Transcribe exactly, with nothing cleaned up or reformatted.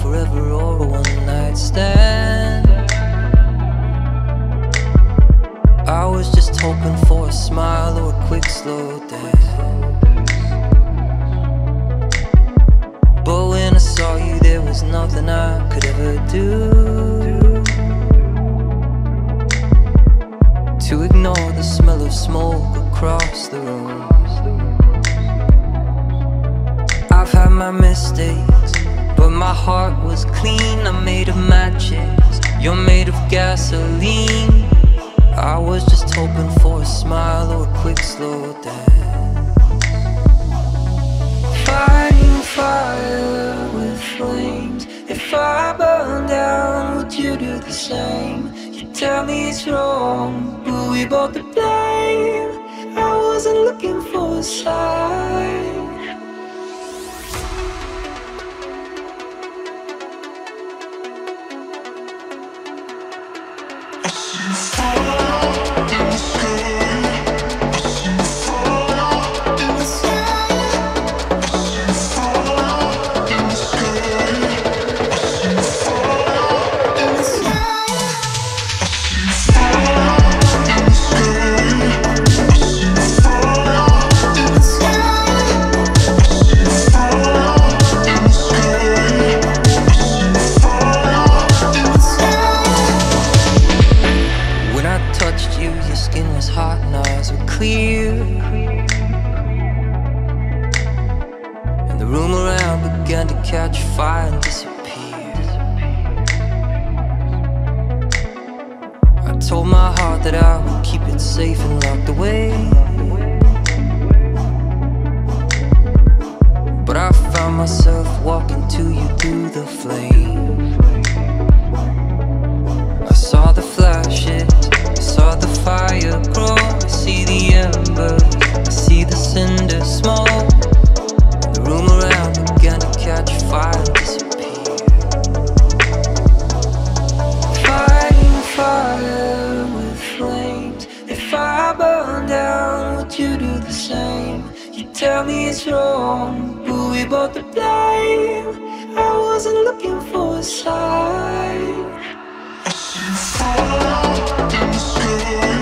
forever or a one-night stand. I was just hoping for a smile or a quick slow dance. But when I saw you, there was nothing I could ever do to ignore the smell of smoke across the room. I've had my mistakes, but my heart was clean. I'm made of matches, you're made of gasoline. I was just hoping for a smile or a quick slow dance. Fighting fire with flames. If I burn down, would you do the same? You tell me it's wrong, but we both to blame. I wasn't looking for a sign. I see fire in the sky. I see fire in the sky. I see fire in the sky. I see fire in the sky. I see fire in the sky. I see fire in the sky. I see fire in the sky. I see fire in the sky. When I touched you, your skin was hot and eyes were clear, and the room around began to catch fire and disappear. I told my heart that I would keep it safe and locked away, but I found myself walking to you through the flames. I saw the flashes, I saw the fire grow. I see the embers, I see the cinders smoke. The room around began to catch fire and disappear. Fighting fire with flames. If I burn down, would you do the same? You tell me it's wrong, but we both to blame. I wasn't looking for a sign. I see fire in the sky.